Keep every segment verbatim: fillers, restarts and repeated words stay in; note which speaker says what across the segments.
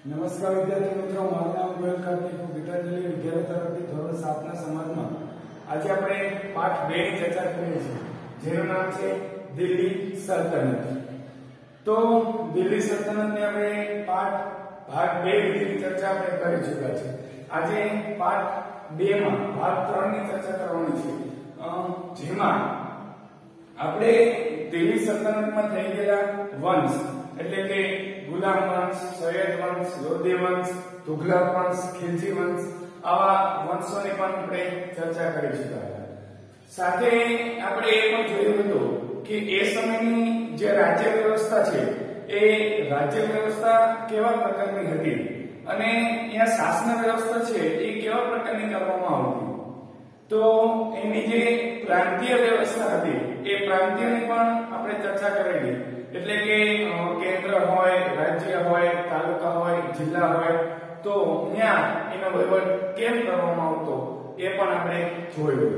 Speaker 1: નમસ્કાર વિદ્યાર્થી મિત્રો, મારું નામ ગોયલ કાર્તિક, હું ગીતાંજલિ વિદ્યાલય તરફથી ધોરણ સાત ના સમાજમાં આજે આપણે પાઠ બે ની ચર્ચા કરીએ છીએ, જેનું નામ છે દિલ્હી સલ્તનત. તો દિલ્હી સલ્તનતની આપણે પાઠ ભાગ બે વિધિની ચર્ચા આપણે કરી ચૂક્યા છે. આજે પાઠ બે માં ભાગ ત્રણ ની ચર્ચા કરવાની છે, જેમાં આપણે દિલ્હી સલ્તનતમાં થઈ ગયેલા વંશ એટલે કે ગુલામ વંશ, સૈયદ વંશ, લોધી વંશ, તુઘલક વંશ, ખિલજી વંશ, આવા વંશોની પણ આપણે ચર્ચા કરી ચૂક્યા. સાથે આપણે એ પણ જોયું હતું કે એ સમયની જે રાજ્ય વ્યવસ્થા છે એ રાજ્ય વ્યવસ્થા કેવા પ્રકારની હતી અને અહીંયા શાસન વ્યવસ્થા છે એ કેવા પ્રકારની કરવામાં આવતી. તો એની જે પ્રાંતીય વ્યવસ્થા હતી એ પ્રાંતીયની પણ આપણે ચર્ચા કરેલી. એટલે કે કેન્દ્ર હોય, રાજ્ય હોય, તાલુકા હોય, જિલ્લા હોય, તો ત્યાં એનો વહીવટ કેમ કરવામાં આવતો એ પણ આપણે જોયું.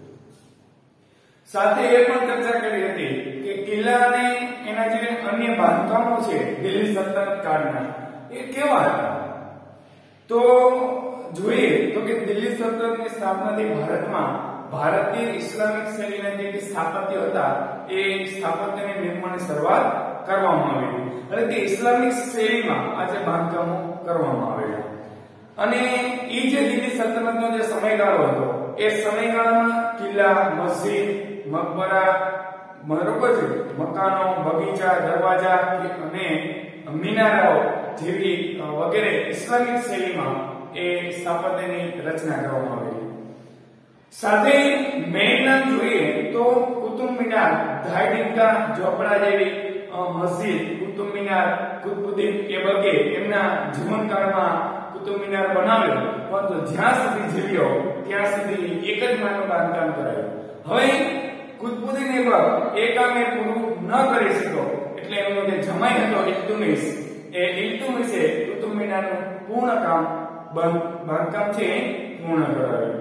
Speaker 1: સાથે એ પણ ચર્ચા કરી હતી કે કિલ્લા અને એના જે અન્ય બાંધકામો છે દિલ્હી સલ્તનત કાળના એ કેવા હતા. તો જોઈએ તો કે દિલ્હી સલ્તનતની સ્થાપનાથી ભારતમાં ભારતીય ઇસ્લામિક શૈલીના જે સ્થાપત્ય હતા એ સ્થાપત્યની નિર્માણની શરૂઆત કરવામાં આવી અને તે ઇસ્લામિક શૈલીમાં આજે બાંધકામો કરવામાં આવેલા. અને એ જે દિલ્હી સલ્તનતનો જે સમયગાળો હતો એ સમયગાળામાં કિલ્લા, મસ્જિદ, મકબરા, બરોબર છે, મકાનો, બગીચા, દરવાજા અને મિનારાઓ જેવી વગેરે ઇસ્લામિક શૈલીમાં એ સ્થાપત્યની રચના કરવામાં આવી. સાથે મેઇન નામ જોઈએ તો કુતુબ મિનાર, ધાઈડિંકા, ઝોપડા જેવી મસ્જિદ, કુતુબ મિનાર, કુતુબુદ્દીન એબકે એમના જીવનકાળમાં કુતુબ મિનાર બનાવ્યો, પરંતુ જ્યાં સુધી જીવ્યો ત્યાં સુધી એક જ માનું બાંધકામ કરાયું. હવે કુતુબુદ્દીન એબક એ કામ એ પૂરું ન કરી શક્યો એટલે એમનો જે જમાઈ હતો ઇલ્તુમિશ, એ ઇલ્તુમિશે કુતુબ મિનારનું પૂર્ણ કામ બાંધકામ છે પૂર્ણ કરાવ્યું.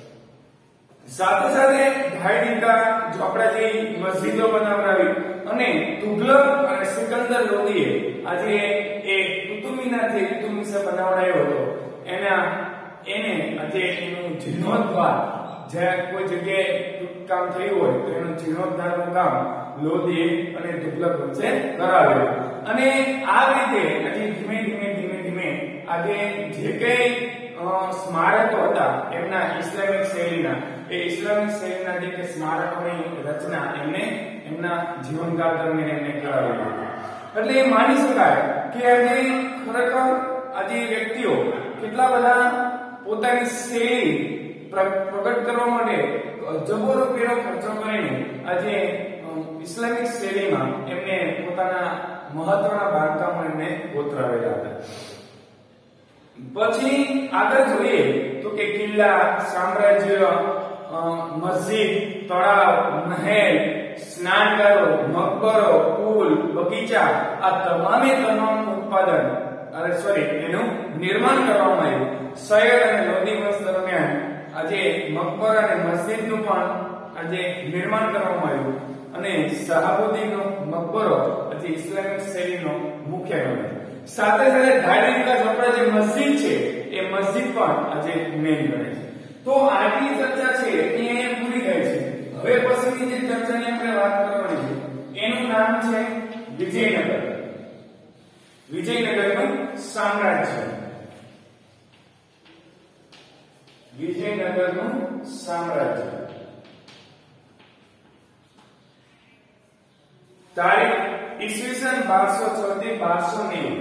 Speaker 1: સાથે સાથે ધાઈડિંકા, ઝોપડા જેવી મસ્જિદો બનાવડાવી અને તુઘલક અને સિકંદર લોધીએ આજે એ કુતુબ મિનાર જે ઇલ્તુમિશે બનાવડાયો હતો એના એને આજે એનું જીર્ણોદ્ધાર, જ્યાં કોઈ જગ્યાએ કામ થયું હોય તો એનું જીર્ણોદ્ધારનું કામ લોધી અને તુઘલક વચ્ચે કરાવ્યું. અને આ રીતે આજે ધીમે ધીમે ધીમે ધીમે આજે જે કઈ સ્મારકો હતા એમના ઇસ્લામિક શૈલીના એ ઇસ્લામિક શૈલીના જે કે સ્મારકોની રચના એમને એમના જીવનકાળ દરમિયાન એમને કરાવી. એટલે એ માની શકાય કે આજે ખરેખર આજે વ્યક્તિઓ કેટલા બધા પોતાની શૈલી પ્રગટ કરવા માટે જબરો રૂપિયાનો ખર્ચો કરીને આજે ઇસ્લામિક શૈલીમાં એમને પોતાના મહત્વના બાંધકામો એમને કોતરાવેલા હતા. પછી આગળ જોઈએ તો કે કિલ્લા, સામ્રાજ્ય, મસ્જિદ, તળાવ, મહેલ, સ્નાનઘરો, મકબરો, પુલ, બગીચા, આ તમામે તમામ ઉત્પાદન અરે સોરી એનું નિર્માણ કરવામાં આવ્યું. સૈયદ અને લોધી વંશ દરમિયાન આજે મકબરા અને મસ્જિદનું પણ આજે નિર્માણ કરવામાં આવ્યું અને શહાબુદ્દીનનો મકબરો આજે ઇસ્લામિક શૈલીનો મુખ્ય ગણાય. સાથે સાથે ધાઈડિંકા, ઝોપડા જે મસ્જિદ છે એ મસ્જિદ પણ આજે મેઇન ગણાય છે. તો આજની ચર્ચા છે એ અહીંયા પૂરી થાય છે. હવે પછીની જે ચર્ચાની આપણે વાત કરવાની છે એનું નામ છે વિજયનગર. વિજયનગરનું સામ્રાજ્ય. વિજયનગરનું સામ્રાજ્ય. તારીખ ઈસવીસન બારસો છ થી બારસો નેવું.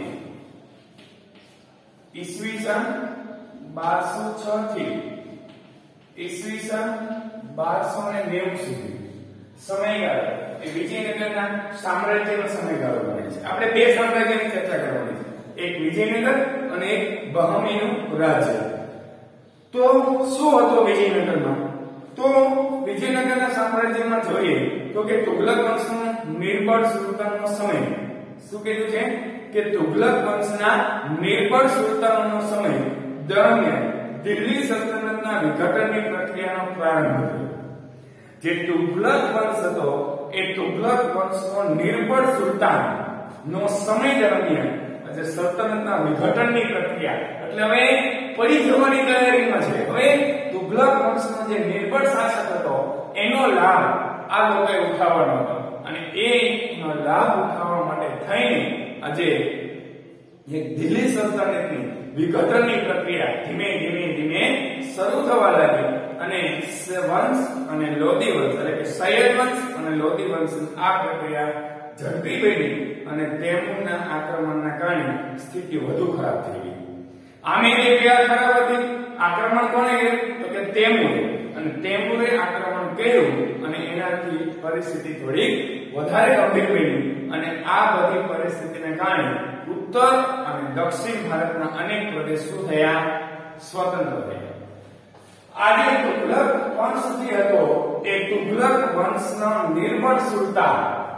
Speaker 1: ઈસવીસન બારસો છ થી ઈસવીસન બારસો નેવું સુધી સમયગાળો એ વિજયનગરના સામ્રાજ્યનો સમયગાળો ગણાય છે. આપણે બે સામ્રાજ્યની ચર્ચા કરવાની છે, એક વિજયનગર અને એક બહમીનું રાજ્ય. તો શું હતો વિજયનગરમાં? તો વિજયનગરના સામ્રાજ્યમાં જોઈએ તો કે તુઘલક વંશનો નિર્બળ સુલતાનનો સમય. શું કીધું છે કે તુઘલક વંશના નિર્બળ સુલતાનોનો સમય દરમિયાન દિલ્હી સલ્તનતના વિઘટનની પ્રક્રિયાનો પ્રારંભ થયો. જે તુઘલક વંશ હતો એ તુઘલક વંશનો નિર્બળ સુલતાન નો સમય દરમિયાન જે સલ્તનતના વિઘટનની પ્રક્રિયા, એટલે હવે પડી જવાની તૈયારીમાં છે. હવે તુગલક વંશનો જે નિર્બળ શાસક હતો એનો લાભ આ લોકોએ ઉઠાવવાનો હતો અને એનો લાભ ઉઠાવવા માટે થઈને આજે એક દિલ્હી સલ્તનતની વિઘટનની પ્રક્રિયા ધીમે ધીમે ધીમે શરૂ થવા લાગી અને વંશ અને લોધી વંશ એટલે કે સૈયદ વંશ અને લોધી વંશની આ પ્રક્રિયા ઝડપી બની અને તૈમૂરના આક્રમણના કારણે સ્થિતિ વધુ ખરાબ થઈ ગઈ. આમે જે ક્રિયા ખરાબ હતી, આક્રમણ કોણે કર્યું તો કે તૈમૂરે, અને તૈમૂરે આક્રમણ કર્યું અને એનાથી પરિસ્થિતિ થોડી વધારે ગંભીર બની અને આ બધી પરિસ્થિતિને કારણે ઉત્તર અને દક્ષિણ ભારતના અનેક પ્રદેશો થયા સ્વતંત્ર થયા. આ જે તુગલક વંશ જે હતો તે તુગલક વંશના નિર્બળ સુલતાન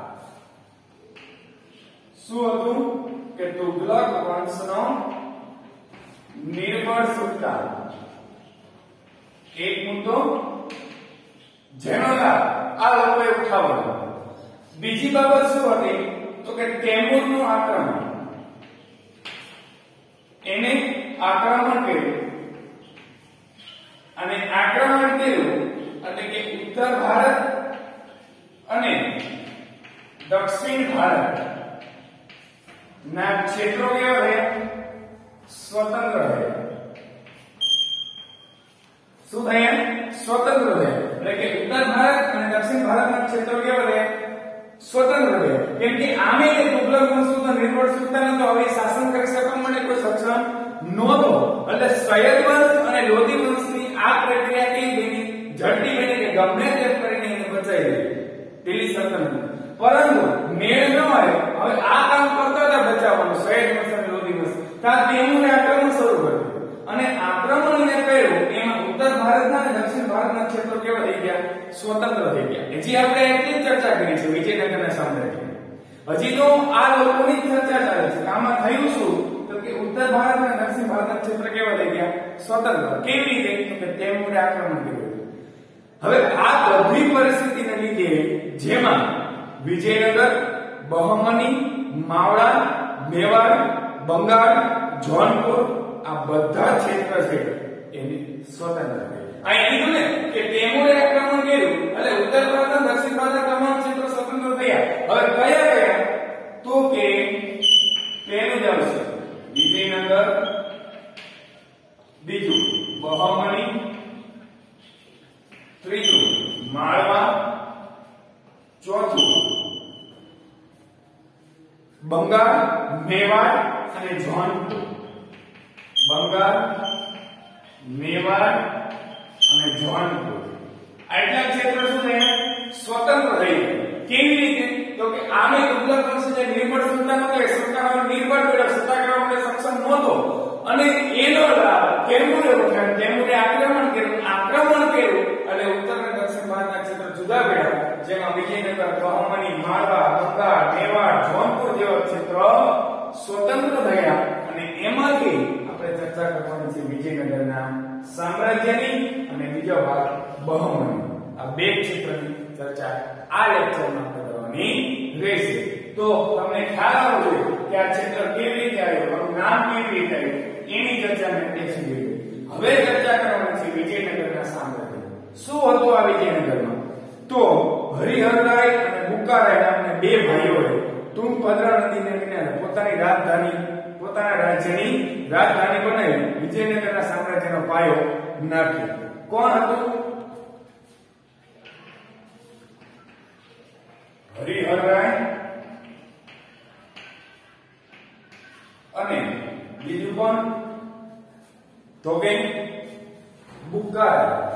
Speaker 1: શું હતું કે તુગલક વંશનો નિર્બળ સુલતાન એક મુદ્દો જેનો લાભ આ લોકોએ ઉઠાવ્યો. બીજી બાબત શું હતી તો કે તૈમૂરનું આક્રમણ, એને આક્રમણ કર્યું અને આક્રમણ કર્યું એટલે કે ઉત્તર ભારત અને દક્ષિણ ભારત ના ક્ષેત્રો કેવા રહ્યા સ્વતંત્ર રહ્યા. શું થયા સ્વતંત્ર રહ્યા એટલે કે ઉત્તર ભારત અને દક્ષિણ ભારતના ક્ષેત્રો કેવા રહ્યા સ્વતંત્ર રહ્યા. કેમ કે આમે જે તુગલક વંશનો નિર્બળ સુલતાન હતો હવે શાસન કરી શકવા માટે કોઈ સક્ષમ નહોતો. એટલે સૈયદ વંશ અને લોધી વંશની આ પ્રક્રિયા કેવી બની ઝડપી બની કે ગમે તેમ કરીને એને બચાવી લીધી દિલ્હી સલ્તનત. પરંતુ મેળ ન આવ્યો. હવે આ કામ કરતા હતા બચાવવાનું સૈયદ વંશ અને લોધી વંશ ત્યાં તૈમૂરે આક્રમણ શરૂ કર્યું અને આક્રમણ એને કર્યું એમાં ઉત્તર ભારતના અને દક્ષિણ ભારતના ક્ષેત્રો કેવા થઈ ગયા સ્વતંત્ર થઈ ગયા. હજી આપણે એટલી જ ચર્ચા કરી છે વિજયનગરના સામ્રાજ્ય. હજી તો આ લોકોની ચર્ચા ચાલે છે. આમાં થયું શું તો કે ઉત્તર ભારત અને દક્ષિણ ભારતના ક્ષેત્ર કેવા થઈ ગયા સ્વતંત્ર. કેવી રીતે તો કે તૈમૂરે આક્રમણ કર્યું. હવે આ બધી પરિસ્થિતિને લીધે જેમાં વિજયનગર, બહમની, માવડા, મેવાડ, બંગાળ, જોનપુર આ બધા ક્ષેત્ર છે એની સ્વતંત્ર થઈ. અહીં કીધું ને કે તૈમૂરે આક્રમણ કર્યું એટલે ઉત્તર ભારત અને દક્ષિણ ભારતના તમામ ક્ષેત્રો સ્વતંત્ર થયા. હવે કયા કયા તો કે પહેલું જ આવશે વિજયનગર, બીજું બહમની, ત્રીજું માળવા, ચોથું બંગાળ, મેવાડ અને જોનપુર. બંગાળ, મેવાડ અને જોનપુર આટલા ક્ષેત્રો શું થયા સ્વતંત્ર થઈ ગયા. કેવી રીતે તો કે આમે તુગલક વંશ જે નિર્બળ સુલતાન હતો એ સત્તાનો નિર્બળ પેલા સત્તા કરવા માટે સક્ષમ નહોતો અને એનો લાભ તૈમૂરે ઉઠાવ્યો. તૈમૂરે આક્રમણ કર્યું આક્રમણ કર્યું એટલે ઉત્તર અને દક્ષિણ ભારતના ક્ષેત્રો જુદા પડ્યા જેમાં વિજયનગર, બહમની, માળવા, બંગાળ, મેવાડ, જોનપુર જેવા ક્ષેત્રો સ્વતંત્ર થયા અને એમાંથી આપણે ચર્ચા કરવાની છે વિજયનગરના સામ્રાજ્યની અને બીજો ભાગ બહમની. આ બે ક્ષેત્રની ચર્ચા આ લેક્ચરમાં કરવાની રહેશે. તો તમને ખ્યાલ આવવો જોઈએ કે આ ક્ષેત્ર કેવી રીતે આવ્યું, આનું નામ કેવી રીતે આવ્યું એની ચર્ચા મેં દેખી લીધી. હવે ચર્ચા કરવાની છે વિજયનગરના સામ્રાજ્ય. શું હતું આ વિજયનગરમાં તો હરિહરરાય અને બુક્કારાય નામના બે ભાઈઓએ તુંગભદ્રા નદીને કિનારે પોતાની રાજધાની પોતાના રાજ્યની રાજધાની બનાવી વિજયનગરના સામ્રાજ્યનો પાયો નાખ્યો. કોણ હતું હરિહરરાય અને બીજું કોણ તો કે બુક્કારાય.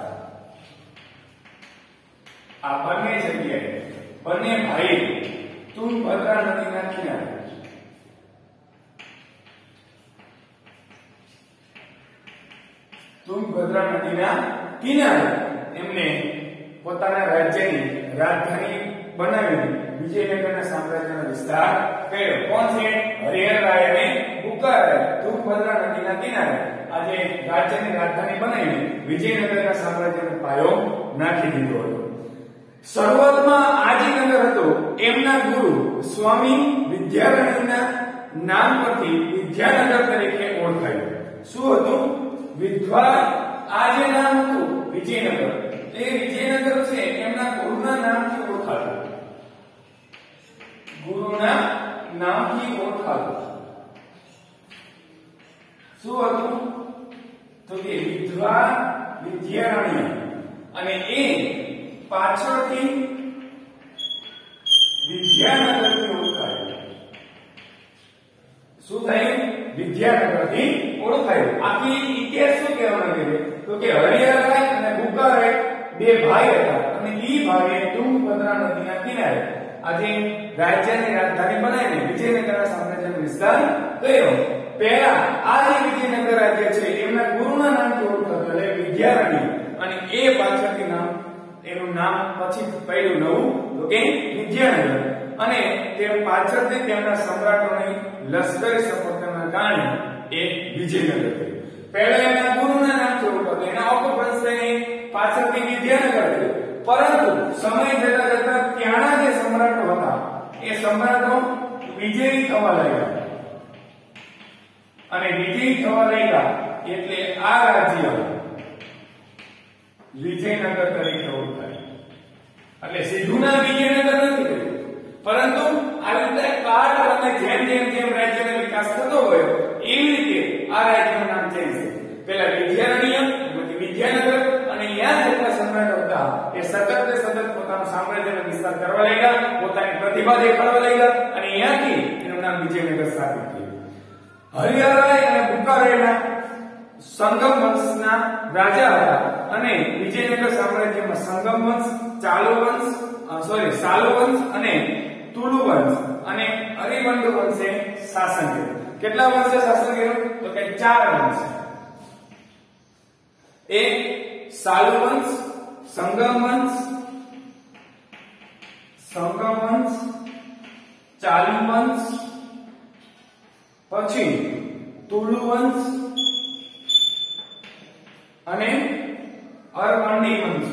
Speaker 1: આ બંને જગ્યાએ બંને ભાઈ તુંગભદ્રા નદીના કિનારે તુંગભદ્રા નદીના કિનારે એમને પોતાના રાજ્યની રાજધાની બનાવી વિજયનગરના સામ્રાજ્યનો વિસ્તાર કર્યો. કોણ છે હરિહરરાય અને બુક્કારાય તુંગભદ્રા નદીના કિનારે આજે રાજ્યની રાજધાની બનાવી વિજયનગરના સામ્રાજ્યનો પાયો નાખી દીધો હતો. શરૂઆતમાં આ જે નગર હતો એમના ગુરુ સ્વામી વિદ્યારણ્યના નામ પરથી વિદ્યાનગર તરીકે ઓળખાયું. શું હતું? વિદ્વા આ જે નામ હતું વિજયનગર, એ વિજયનગર છે એમના ગુરુના નામથી ઓળખાતું. ગુરુના નામથી ઓળખાતું. શું હતું? તો કે વિદ્વા વિદ્યારણ્ય, અને એ પાછળથી વિદ્યાનગરથી ઓળખાયું. શું થયું? વિદ્યાનગરથી ઓળખાયું. આખી ઇતિહાસ શું કહેવા માંગે છે? તો કે હરિહરરાય અને બુક્કારાય બે ભાઈ હતા, અને ઈ ભાઈએ તુંગભદ્રા નદીના કિનારે આજે રાજ્યની રાજધાની બનાવીને વિજયનગર સામ્રાજ્યનો વિસ્તાર કર્યો. પહેલા આ જે વિજયનગર રાજ્ય છે એમના ગુરુના નામથી ઓળખાતું એટલે વિદ્યારણ્ય, અને એ પાછળથી નામ એનું નામ પછી પડ્યું નવું તો કે વિદ્યાનગર, અને તે પાછળથી તેમના સમ્રાટોની લશ્કરી સફળતાના કારણે એ વિજયનગર થયું. પહેલા એના ગુરુના નામથી ઓળખાતું, એના અપભ્રંશની પાછળથી વિદ્યાનગર થયું. પરંતુ સમય જતા જતા ત્યાંના જે સમ્રાટો હતા એ સમ્રાટો વિજયી થવા લાગ્યા, અને વિજયી થવા લાગ્યા એટલે આ રાજ્ય વિજયનગર તરીકે ઓળખાય. એટલે સીધું નામ વિજયનગર નથી થયું, પરંતુ આવી રીતે કાળ અને જેમ જેમ જેમ રાજ્યનો વિકાસ થતો હોય એવી રીતે આ રાજ્યનું નામ ચેન્જ થયું. પહેલા વિદ્યારણ્ય, પછી વિદ્યાનગર, અને ત્યાં જેટલા સમ્રાટો હતા એ સતત ને સતત પોતાનું સામ્રાજ્યનો વિસ્તાર કરવા લાગ્યા, પોતાની પ્રતિભા દેખાડવા લાગ્યા, અને ત્યાંથી એનું નામ વિજયનગર સ્થાપિત થયું. હરિહરરાય અને બુક્કારાયના સંગમ વંશના રાજા હતા, અને વિજયનગર સામ્રાજ્યમાં સંગમ વંશ, ચાલુ વંશ, સોરી સાલુ વંશ અને તુલુ વંશ અને અરિવંડ વંશે શાસન કર્યું. કેટલા વંશે શાસન કર્યું? તો કે ચાર વંશ. એક સાલુ વંશ, સંગમ વંશ, સંગમ વંશ, ચાલુ વંશ, પછી તુલુ વંશ અને અરવંડી વંશ.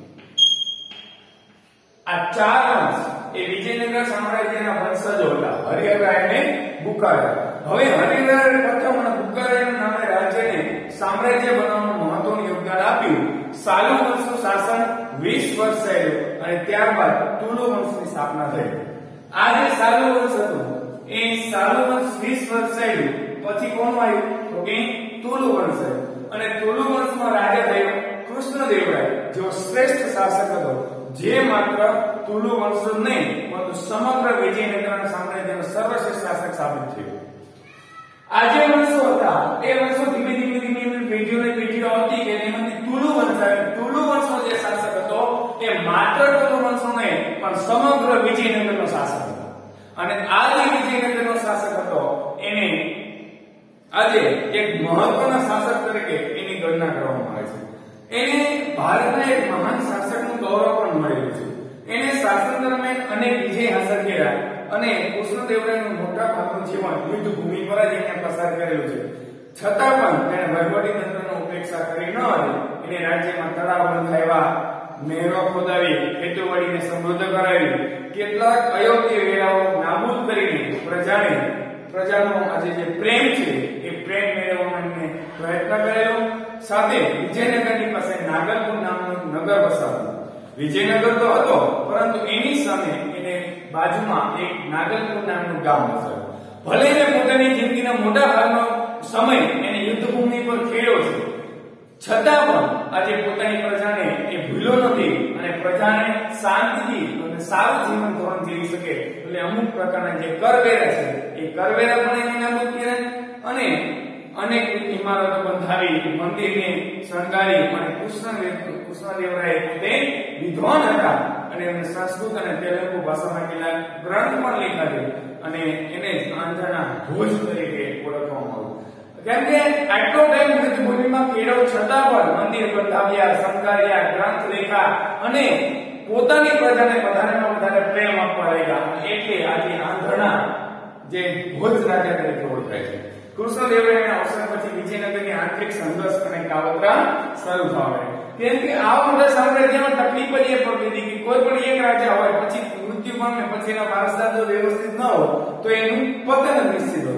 Speaker 1: આ ચાર વંશ એ વિજયનગર સામ્રાજ્યના વંશજો હતા, હરિહરરાય અને બુક્કારાય. હવે હરિહરરાય પ્રથમ અને બુક્કારાયના નામે રાજ્યને સામ્રાજ્ય બનાવવામાં મહત્વનું યોગદાન આપ્યું. સાલુ વંશનું શાસન વીસ વર્ષ ચાલ્યું, અને ત્યારબાદ તુલુ વંશની સ્થાપના થઈ. આ જે સાલુ વંશ હતો એ સાલુ વંશ વીસ વર્ષ ચાલ્યું, પછી કોણ આવ્યું? તો કે તુલુ વંશ આવ્યો, અને તુલુ વંશમાં રાજા થયો કૃષ્ણદેવરાય, જેઓ શ્રેષ્ઠ શાસક હતો, જે માત્ર તુલુ વંશ જ નહીં પરંતુ સમગ્ર વિજયનગરના સામ્રાજ્યનો સર્વશ્રેષ્ઠ શાસક સાબિત થયો. આ જે વંશો હતા એ વંશો ધીમે ધીમે ધીમે ધીમે પેઢીઓને પેઢીઓ આવતી કે એમાંથી તુલુ વંશ આવ્યો. તુલુ વંશનો જે શાસક હતો એ માત્ર તુલુ વંશનો નહીં પણ સમગ્ર વિજયનગરનો શાસક હતો, અને આ જે વિજયનગરનો શાસક હતો એને આજે એક મહત્વના શાસક તરીકે એની ગણના કરવામાં આવે છે. એને ભારતના એક મહાન શાસકનું ગૌરવ પણ મળેલું છે. એને શાસન દરમિયાન અનેક વિજય હાંસલ કર્યા, અને કૃષ્ણદેવરાયનું મોટા ભાગનું જીવન યુદ્ધ ભૂમિ પર જ એને પસાર કરેલું છે. છતાં પણ તેણે વહીવટી તંત્રનો ઉપેક્ષા કરી ન હતી. એને રાજ્યમાં તળાવ બંધાવ્યા, નહેરો ખોદાવી, ખેતીવાડીને સમૃદ્ધ કરાવી, કેટલાક અયોગ્ય વેરાઓ નાબૂદ કરીને પ્રજાને પ્રજાનો આજે જે પ્રેમ છે એ પ્રેમ મેળવવાનો પ્રયત્ન કરેલો. સાથે વિજયનગરની પાસે નાગરપુર નામનું નગર વસાવ્યું. વિજયનગર તો હતો, પરંતુ એની સામે એને બાજુમાં એક નાગરપુર નામનું ગામ વસાવ્યું. ભલે એને પોતાની જિંદગીના મોટા ભાગનો સમય એને યુદ્ધભૂમિ પર ખેડ્યો છે, છતાં પણ આજે પોતાની પ્રજાને એ ભૂલ્યો નથી, અને પ્રજાને શાંતિથી અને સારું જીવન ધોરણ જીવી શકે એટલે અમુક પ્રકારના જે કરવેરા છે એ કરવેરા પણ એને નાબૂદ કર્યા, અને અનેક ઇમારતો બંધાવી, મંદિરને શણગારી, અને કૃષ્ણદેવ કૃષ્ણદેવરાય પોતે વિદ્વાન હતા, અને એમને સંસ્કૃત અને તેલુગુ ભાષામાં કેટલાક ગ્રંથ પણ લખ્યા છે, અને એને આંધ્રના ધ્વજ તરીકે ઓળખવામાં આવ્યું. કેમ કે આટલો ટાઈમ યુદ્ધભૂમિમાં કેળવ છતાં પણ મંદિર બંધાવ્યા, શણગાર્યા, ગ્રંથ લખ્યા, અને પોતાની પ્રજાને વધારેમાં વધારે પ્રેમ આપવા લાગ્યા, એટલે આજે આંધ્રના જે ધ્વજ રાજા તરીકે ઓળખાય છે. કૃષ્ણદેવરાયના અવસાન પછી વિજયનગરની આંતરિક સંઘર્ષ અને કાવતરા શરૂ થવા લાગી. કેમ કે આ મોટા સામ્રાજ્યમાં તકલીફ જ એ પડતી હતી કે કોઈ પણ એક રાજા હોય પછી મૃત્યુ પામે, પછી એના વારસદાર જો વ્યવસ્થિત ન હોય તો એનું પતન નિશ્ચિત હોય.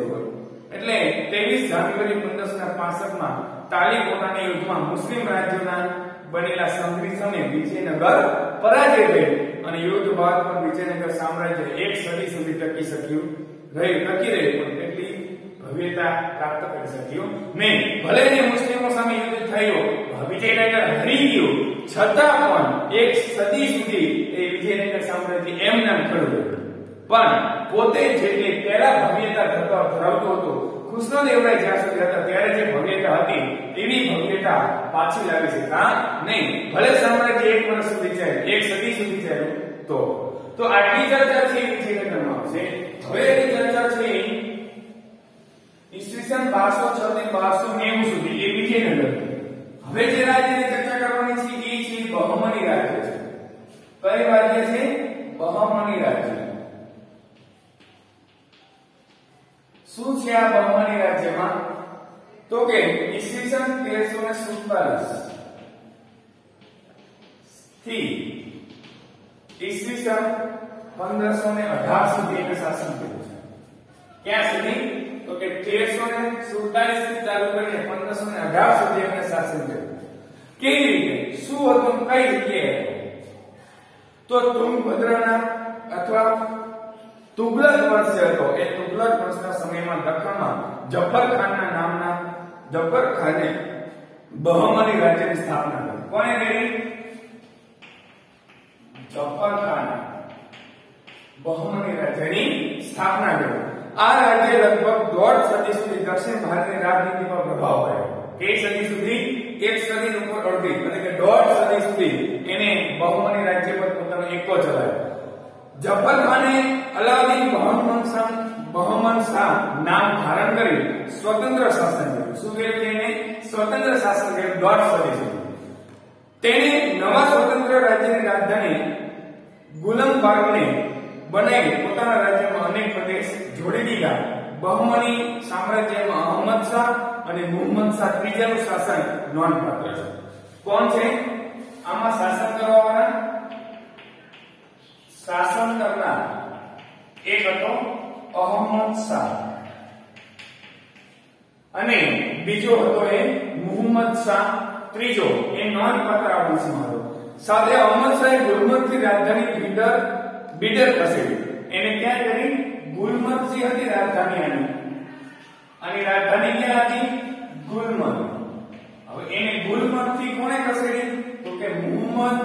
Speaker 1: ત્રેવીસ જાન્યુઆરી પંદરસો પાસઠ માં તાલિકોટાના યુદ્ધમાં મુસ્લિમ રાજ્યોના બનેલા સંઘર્ષ સામે વિજયનગર પરાજય થયું અને યુદ્ધ બાદ પણ વિજયનગર સામ્રાજ્ય એક સદી સુધી ટકી શક્યું રહ્યું ટકી રહ્યું પણ એટલી ભવ્યતા પ્રાપ્ત કરી શક્યું નહીં. ભલે ને મુસ્લિમો સામે યુદ્ધ થયું, વિજયનગર હરી ગયું, છતાં પણ એક સદી સુધી એ વિજયનગર સામ્રાજ્ય એમ નામ ખડું પણ પોતે જેટલી પહેલા ભવ્યતા ધરાવતો હતો, કૃષ્ણદેવરાય જ્યાં સુધી હતા ત્યારે જે ભવ્યતા હતી એવી ભવ્યતા પાછી લાવી શકા નહીં. ભલે સામ્રાજ્ય એક વર્ષ સુધી ચાલ્યું, એક સદી સુધી ચાલ્યું તો તો આટલી ચર્ચા છે વિજયનગરમાં આવશે. હવે એની ચર્ચા છે ઈસવીસન બારસો છ થી બારસો નેવું સુધી એ વિજયનગર. હવે જે રાજ્યની ચર્ચા કરવાની છે એ છે બહમની રાજ્ય છે. કઈ રાજ્ય છે? બહમની રાજ્ય. શું છે આ બહમની રાજ્યમાં? તો કે ઈસવીસન તેરસો સુડતાલીસ થી ઈસવીસન પંદરસો અઢાર સુધી એને શાસન કર્યું છે. ક્યાં સુધી? તો કે તેરસો સુડતાલીસ થી ચાલુ કરીને પંદરસો અઢાર સુધી એને શાસન કર્યું. કેવી રીતે? શું હતું? કઈ જગ્યાએ? તો તુંગભદ્રના અથવા તુગલક વંશ હતો. એ તુગલક વંશના સમયમાં દખ્ખણમાં જફર ખાનના નામના જફર ખાને બહમની રાજ્યની સ્થાપના કરી. કોણે કરી? જફર ખાન બહમની રાજ્યની સ્થાપના કરી. આ રાજ્ય લગભગ દોઢ સદી સુધી દક્ષિણ ભારતની રાજનીતિ પર પ્રભાવ પાડ્યો. કે સદી સુધી એક સદી ઉપર અડધી એટલે કે દોઢ સદી સુધી એને બહમની રાજ્ય પર પોતાનો એકો ચલાવ્યો. જફર ખાને અલાઉદ્દીન બહમન શાહ બહમન શાહ નામ ધારણ કરી સ્વતંત્ર શાસન કર્યું. શું કર્યું? તેને સ્વતંત્ર શાસન કર્યું દોઢ સદી સુધી. તેને નવા સ્વતંત્ર રાજ્યની રાજધાની ગુલમબાર્ગને બનાવી પોતાના રાજ્યમાં અનેક પ્રદેશ જોડી દીધા. બહમની સામ્રાજ્યમાં અહમદ શાહ અને મુહમ્મદ શાહ ત્રીજાનું શાસન નોંધપાત્ર છે. કોણ છે આમાં શાસન કરવાવાળા? શાસન કરનાર એક હતો અહમદ શાહ અને બીજો હતો એ મુહમ્મદ શાહ ત્રીજો. એ નોંધપાત્ર આદેશમાં હતો. સાથે અહમદ શાહે ગુલમર્ગથી રાજધાની બીડર બીડર ખસેડી. એને ક્યાં કરી? ગુલમર્ગથી હતી રાજધાની આની. આની રાજધાની ક્યાં હતી? ગુલમર્ગ. હવે એને ગુલમર્ગથી કોણે ખસેડી? તો કે મુહમ્મદ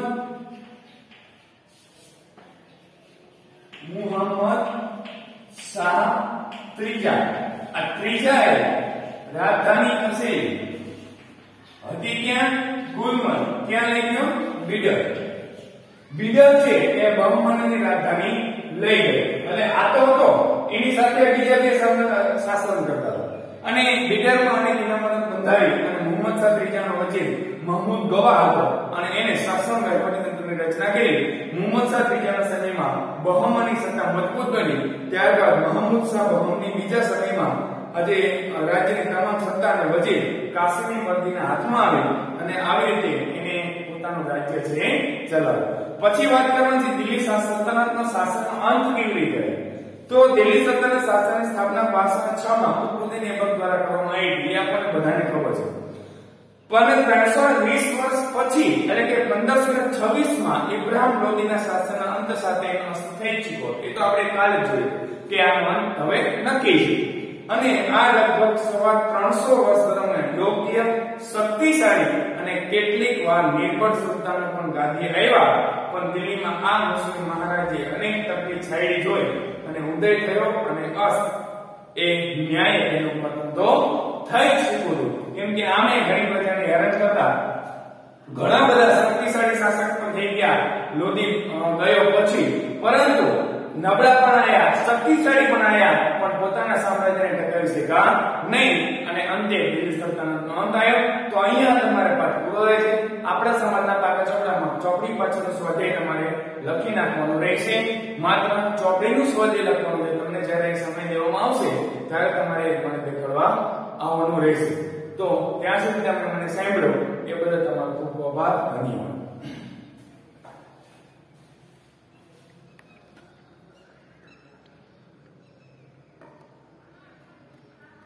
Speaker 1: મુહમ્મદ શાહ ત્રીજા. આ ત્રીજાએ રાજધાની ખસેડી હતી ક્યાં? ગુલમર્ગ. ક્યાં લઈ ગયો? બીડર. બીડર છે એ બહમનની રાજધાની લઈ ગઈ. એટલે આ તો હતો એની સાથે બીજા બે શાસન કરતા હતા અને બીડરમાં અનેક ઇનામત બંધાવી અને મુહમ્મદ શાહ ત્રીજાનો વચ્ચે મહમૂદ ગવાહ હતો અને એને શાસન વહીવટીતંત્રની રચના કરી. મુહમ્મદ શાહ ત્રીજાના સમયમાં બહમની સત્તા મજબૂત બની. ત્યારબાદ મહમૂદ શાહ બહમની બીજા સમયમાં આજે રાજ્યની તમામ સત્તાને વચ્ચે કાશ્મીર વર્દીના હાથમાં આવી અને આવી રીતે એને પોતાનું રાજ્ય છે ચલાવ્યું. પછી વાત કરવાની છે દિલ્હી સલ્તનતનો શાસનનો અંત કેવી રીતે થયો? તો દિલ્હી સલ્તનત શાસનની સ્થાપના બારસો છ માં કુતુબુદ્દીન ऐबक દ્વારા કરવામાં આવી. એ આપણને બધાને ખબર છે. પણ ત્રણસો વીસ વર્ષ પછી એટલે કે પંદરસો છવ્વીસ માં ઇબ્રાહિમ લોદીના શાસનના અંત સાથે એનો અસ્ત થઈ ચૂક્યો. એ તો આપણે કાલે જોયું કે આનો અંત હવે નક્કી છે. અને આ લગભગ સવા ત્રણસો વર્ષ દરમિયાન યોગ્ય, શક્તિશાળી અને કેટલીક વાર નિર્બળ સુલતાનો પણ ગાદીએ આવ્યા. પણ દિલ્હીમાં આ મુસ્લિમ મહારાજે અનેક તકલીફ છાડી જોઈ અને ઉદય થયો અને અસ્ત એ ન્યાય એનો પતન તો થઈ ચૂક્યું. કેમ કે આમે ઘણી પ્રજાને હેરાન કરતા ઘણા બધા શક્તિશાળી શાસક પણ થઈ ગયા લોદી ગયો પછી, પરંતુ નબળા પણ આયા, શક્તિશાળી પણ આયા, પણ પોતાના સામ્રાજ્યને ટકાવી શક્યા નહીં અને અંતે દિલ્હી સલ્તનતનો અંત આવ્યો. તો અહીંયા તમારે પાઠ પૂરો રહે છે. આપણા સમાજના પાકા ચોપડામાં ચોપડી પાછળનું સ્વાધ્યાય તમારે લખી નાખવાનું રહેશે. માત્ર ચોપડીનું સ્વાધ્યાય લખવાનું છે. તમને જ્યારે સમય દેવામાં આવશે ત્યારે તમારે મને દેખાડવા આવવાનું રહેશે. તો ત્યાં સુધી તમે મને સાંભળો એ બદલ તમારો ખૂબ ખૂબ આભાર. ધન્યવાદ.